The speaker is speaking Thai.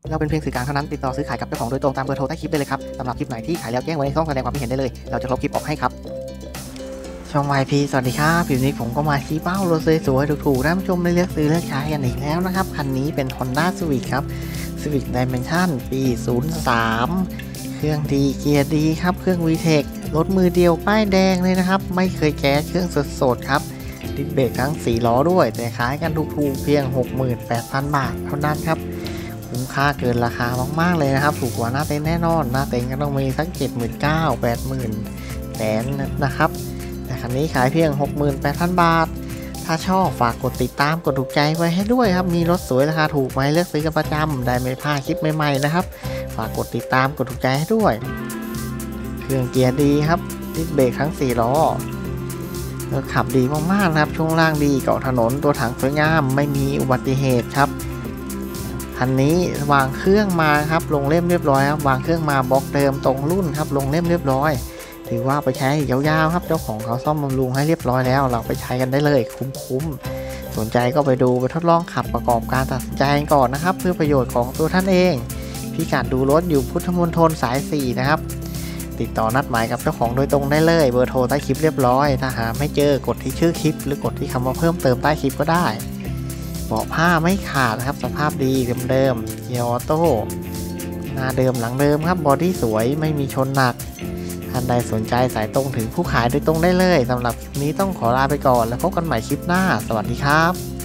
เราเป็นเพียงสื่อกลางเท่านั้นติดต่อซื้อขายกับเจ้าของโดยตรงตามเบอร์โทรใต้คลิปได้เลยครับสำหรับคลิปไหนที่ขายแล้วแจ้งไว้ในช่องแสดงความคิดเห็นได้เลยเราจะลบคลิปออกให้ครับช่อง YP สวัสดีครับคลิปนี้ผมก็มาชี้เป้ารถสวยๆถูกๆท่านผู้ชมได้เลือกซื้อเลือกใช้กันอีกแล้วนะครับคันนี้เป็น Honda Civic ครับ Civic Dimension ปี 03 เครื่องดีเกียร์ดีครับเครื่อง VTEC รถมือเดียวป้ายแดงเลยนะครับไม่เคยแก้เครื่องสดๆครับดิสเบรกทั้ง4ล้อด้วยแต่ขายกันถูกๆเพียง 68,000 บาทเท่านั้นครับคุ้มค่าเกินราคามากๆเลยนะครับถูกกว่าหน้าเต็นแน่นอนหน้าเต็นก็ต้องมีสัก 79,000 80,000แสนนะครับแต่คันนี้ขายเพียง 68,000 บาทถ้าชอบฝากกดติดตามกดถูกใจไว้ให้ด้วยครับมีรถสวยราคาถูกไว้เลือกซื้อกันประจำได้ไม่พลาดคลิปใหม่ๆนะครับฝากกดติดตามกดถูกใจให้ด้วยเครื่องเกียร์ดีครับดิสเบรกทั้ง4ล้อขับดีมากๆนะครับช่วงล่างดีเกาะถนนตัวถังสวยงามไม่มีอุบัติเหตุครับคันนี้วางเครื่องมาครับลงเล่มเรียบร้อยครับวางเครื่องมาบล็อกเดิมตรงรุ่นครับลงเล่มเรียบร้อยถือว่าไปใช้ยาวๆครับเจ้าของเขาซ่อมบำรุงให้เรียบร้อยแล้วเราไปใช้กันได้เลยคุ้มๆสนใจก็ไปดูไปทดลองขับประกอบการตัดสินใจก่อนนะครับเพื่อประโยชน์ของตัวท่านเองพิกัดดูรถอยู่พุทธมณฑลสาย4นะครับติดต่อนัดหมายกับเจ้าของโดยตรงได้เลยเบอร์โทรใต้คลิปเรียบร้อยถ้าหาไม่เจอกดที่ชื่อคลิปหรือกดที่คำว่าเพิ่มเติมใต้คลิปก็ได้เบาะผ้าไม่ขาดนะครับสภาพดีเดิมๆเกียร์ออโต้หน้าเดิมหลังเดิมครับบอดี้สวยไม่มีชนหนักท่านใดสนใจสายตรงถึงผู้ขายโดยตรงได้เลยสำหรับคลิปนี้ต้องขอลาไปก่อนแล้วพบกันใหม่คลิปหน้าสวัสดีครับ